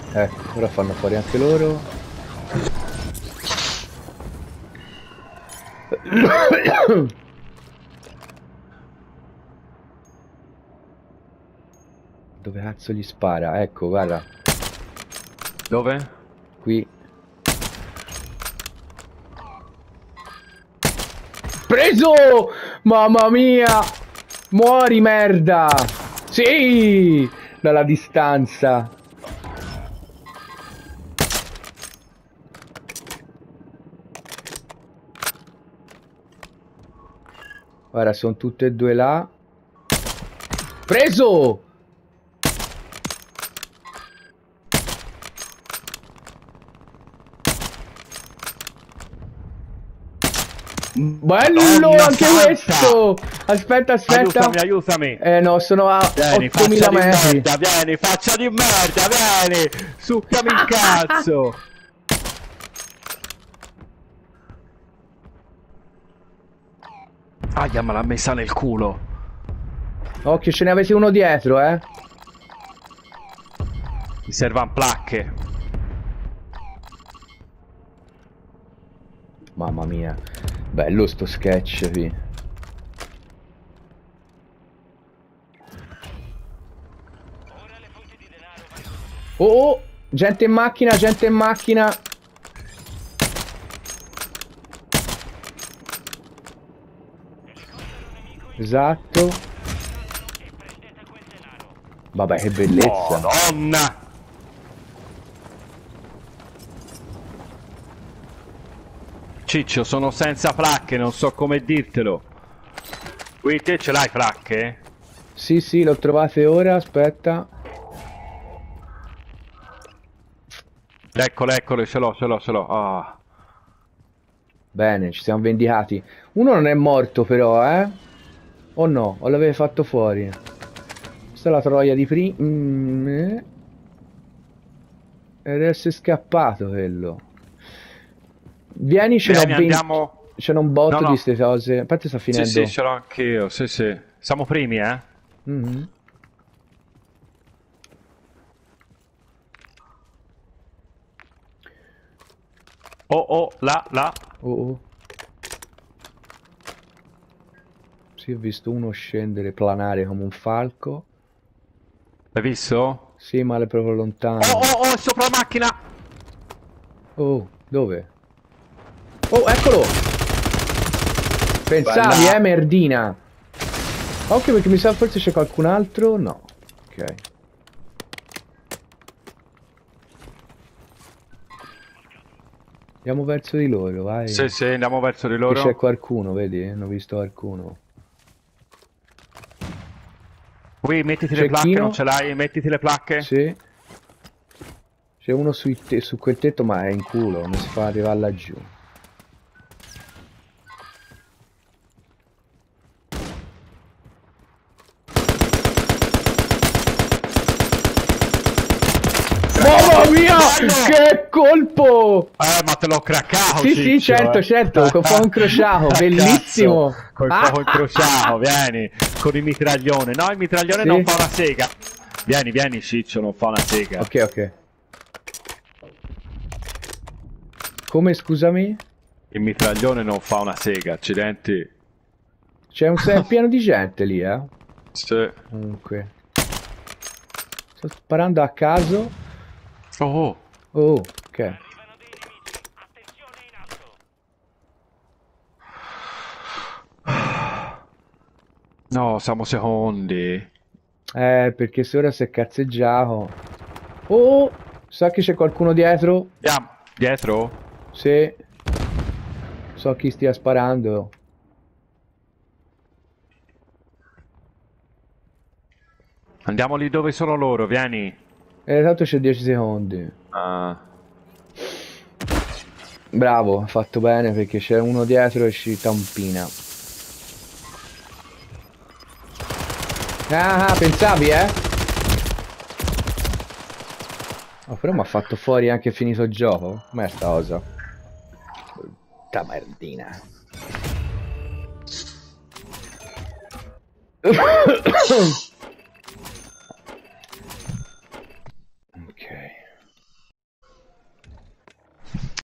Ecco, ora fanno fuori anche loro. Dove cazzo gli spara? Ecco, guarda. Dove? Qui. Preso! Mamma mia! Muori, merda! Sì! Dalla distanza. Ora sono tutte e due là. Preso! Bello, Madonna anche santa! questo! Aspetta, aspetta. Aiutami, aiutami! No, sono a Vieni, 8000 faccia di metri. merda, vieni, faccia di merda, vieni! Succami il cazzo! Aia, me l'ha messa nel culo! Occhio, ce ne avete uno dietro, eh. Mi servono placche. Mamma mia. Bello sto sketch qui. Oh, oh, gente in macchina, gente in macchina. Esatto. Vabbè, che bellezza. Madonna! Ciccio, sono senza placche, non so come dirtelo. Qui te ce l'hai placche? Sì, sì, l'ho trovate ora, aspetta. Eccole, eccole, ce l'ho, ce l'ho, ce l'ho. Ah. Bene, ci siamo vendicati. Uno non è morto però, eh? O no? O l'aveva fatto fuori? Questa è la troia di prima. Ed essere scappato quello. Vieni, ce n'ho 20. Andiamo... Ce n'ho un botto No, no. di ste cose. Aspetta, sta finendo. Sì, sì, ce l'ho anch'io, sì, sì. Siamo primi, eh? Mhm. Oh, oh, là, là. Oh, oh. Sì, ho visto uno scendere, planare come un falco. Hai visto? Sì, male proprio lontano. Oh, oh, oh, è sopra la macchina! Oh, dove? Oh, eccolo! Pensavi, Bella. merdina! Occhio perché mi sa forse c'è qualcun altro. No. Ok. Andiamo verso di loro, vai. Sì, sì, andiamo verso di Che loro. c'è qualcuno, vedi? Ne ho visto qualcuno. Qui, mettiti le placche, Cecchino? non ce l'hai? Mettiti le placche. Sì. C'è uno su quel tetto, ma è in culo, non si fa arrivare laggiù. Mamma mia! Che colpo! Ma te l'ho craccato, Sì, sì, Ciccio, certo, certo, con fuoco incrociato, bellissimo! Cazzo, col fuoco incrociato, vieni, con il mitraglione. No, il mitraglione Sì. non fa una sega. Vieni, vieni, Ciccio, non fa una sega. Ok, ok. Come, scusami? Il mitraglione non fa una sega, accidenti. È pieno di gente lì, eh? Sì. Comunque. Sto sparando a caso. Oh, Oh, ok. no, siamo secondi. Perché se ora si è cazzeggiato. Oh, sa che c'è qualcuno dietro? Andiamo, dietro? Sì. So chi stia sparando. Andiamo lì dove sono loro, vieni. Tanto c'è 10 secondi. Ah. Bravo, ha fatto bene perché c'è uno dietro e ci tampina. Ah, pensavi, eh? Oh, però mi ha fatto fuori anche finito il gioco. Com'è sta cosa? Brutta merdina.